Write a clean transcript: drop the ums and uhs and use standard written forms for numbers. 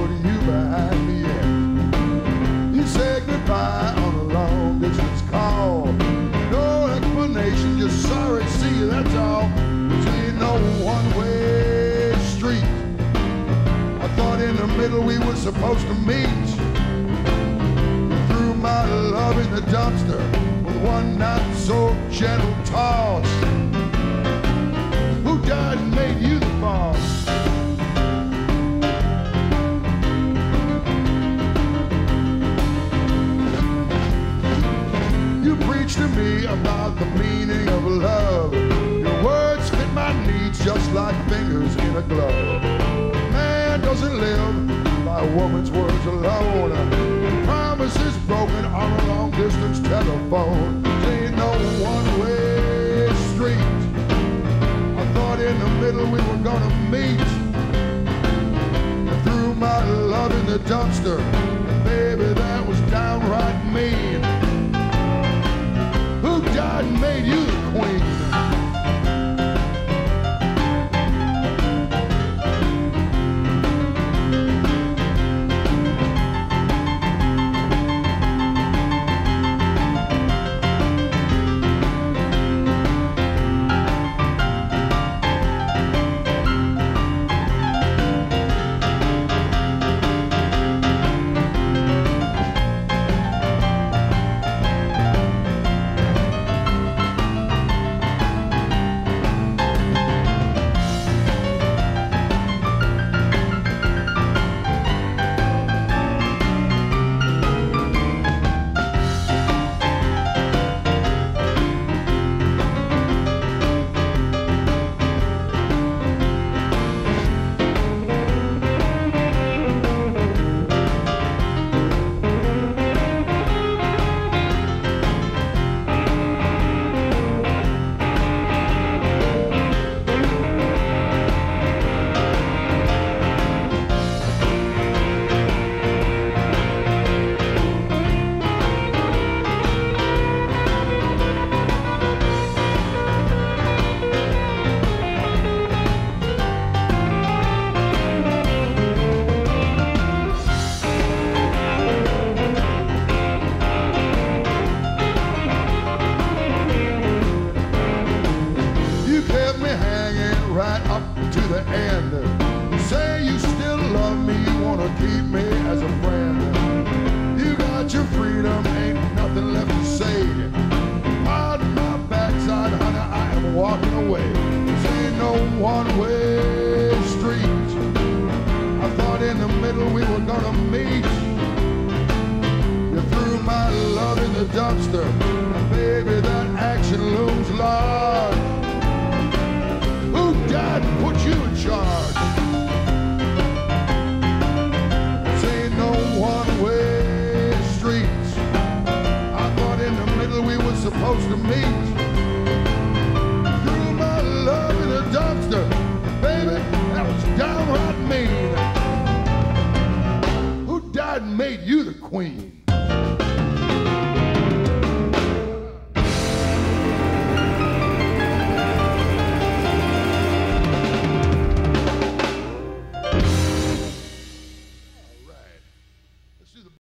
putting you behind the end. You said goodbye on a long distance call. No explanation, just sorry, see you, that's all. This ain't no one-way street. I thought in the middle we were supposed to meet. You threw my love in the dumpster with one not so gentle toss. Who died and made you the boss? You preached to me about the meaning of love. Your words fit my needs just like fingers in a glove. Man doesn't live by a woman's words alone. Promises broken on a long distance telephone. Ain't no one-way street. I thought in the middle we were gonna meet. You threw my love in the dumpster, and baby, that was downright mean. Who died and made you the queen? Right up to the end. You say you still love me, you wanna keep me as a friend. You got your freedom, ain't nothing left to say. Pardon my backside, honey, I am walking away. This ain't no one-way street. I thought in the middle we were gonna meet. You threw my love in the dumpster, and baby, that action looms large. Who died and put you in charge? This ain't no one-way street. I thought in the middle we were supposed to meet. Threw my love in a dumpster, baby, that was downright mean. Who died and made you the queen?